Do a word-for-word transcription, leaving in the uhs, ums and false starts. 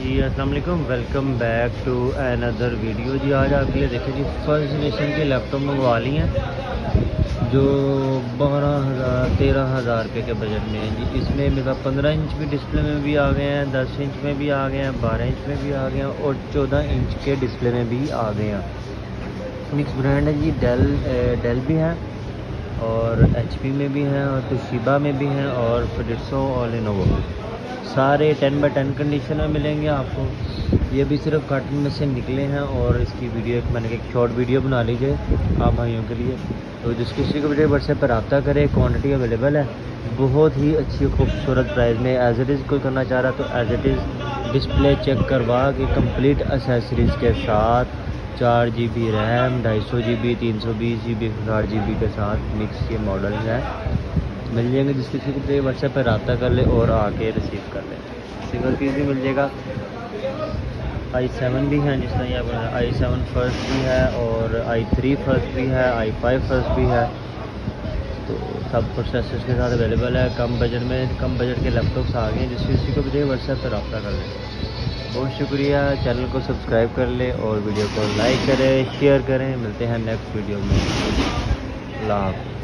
जी अस्सलाम वालेकुम, welcome back to another video. जी आज आपके लिए देखें जी फर्स्ट जनरेशन के लैपटॉप मंगवा ली हैं जो बारह हज़ार तेरह हज़ार रुपये के बजट में है जी। इसमें मेरे पास पंद्रह इंच भी डिस्प्ले में भी आ गए हैं, दस इंच में भी आ गए हैं, बारह इंच में भी आ गए हैं और चौदह इंच के डिस्प्ले में भी आ गए हैं। मिक्स ब्रांड है जी, डेल डेल भी है और एच पी में भी हैं और तोशिबा में भी हैं और फिलिप्सो और लेनोवो, सारे टेन बाई टेन कंडीशन में मिलेंगे आपको। ये भी सिर्फ कार्टन में से निकले हैं और इसकी वीडियो एक मैंने एक शॉर्ट वीडियो बना लीजिए आप भाइयों के लिए। तो जिस किसी को वीडियो व्हाट्सएप पर रब्ता करें, क्वांटिटी अवेलेबल है, बहुत ही अच्छी खूबसूरत प्राइस में। एज इट इज़ कोई करना चाह रहा तो as it is display check करवा के कंप्लीट एसेसरीज़ के साथ चार जी बी रैम, ढाई सौ जी बी, तीन सौ बीस जी बी, आठ जी बी के साथ मिक्स ये मॉडल है मिल जाएंगे। जिस किसी को चाहिए व्हाट्सएप पर रब्ता कर ले और आके रिसीव कर ले। सिंगल पीस भी मिल जाएगा। आई सेवन भी हैं, जिस तरह यहाँ आई सेवन फर्स्ट भी है और आई थ्री फर्स्ट भी है, आई फाइव फर्स्ट भी है। तो सब प्रोसेसर्स के साथ अवेलेबल है। कम बजट में कम बजट के लैपटॉप्स आ गए हैं। जिस किसी को भी चाहिए व्हाट्सएप पर रब्ता कर ले। बहुत शुक्रिया। चैनल को सब्सक्राइब कर ले और वीडियो को लाइक करें, शेयर करें। मिलते हैं नेक्स्ट वीडियो में। अल्लाह हाफ़िज़।